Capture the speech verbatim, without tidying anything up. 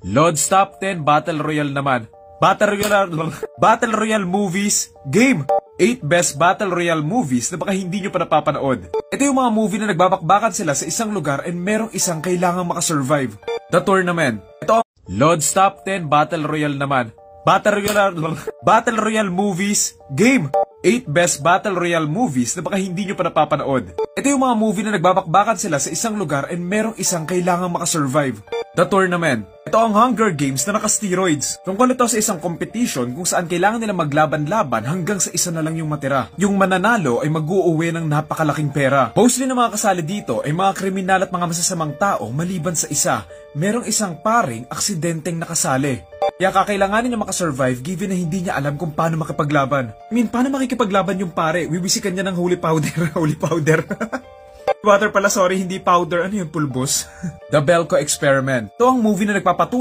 Lods Top ten Battle Royale naman. Battle Royale, Battle Royale movies, game. eight best Battle Royale movies na baka hindi nyo pa napapanood. Ito yung mga movie na nagbabakbakan sila sa isang lugar and merong isang kailangang makasurvive. The Tournament. Ito ang Lods Top ten Battle Royale naman. Battle Royale, Battle Royale movies, game. eight best Battle Royale movies na baka hindi nyo pa napapanood. Ito yung mga movie na nagbabakbakan sila sa isang lugar and merong isang kailangang makasurvive. The Tournament. Ito ang Hunger Games na naka-steroids. Tungkol ito sa isang competition kung saan kailangan nila maglaban-laban hanggang sa isa na lang yung matira. Yung mananalo ay mag-uuwi ng napakalaking pera. Mostly na mga kasali dito ay mga kriminal at mga masasamang tao maliban sa isa. Merong isang paring aksidenteng nakasali. Kaya kakailanganin niya makasurvive given na hindi niya alam kung paano makipaglaban. I mean, paano makikipaglaban yung pare? Wibisikan niya ng holy powder. Holy powder. Water pala, sorry, hindi powder. Ano yung pulbos? The Belko Experiment. Ito ang movie na nagpapatunay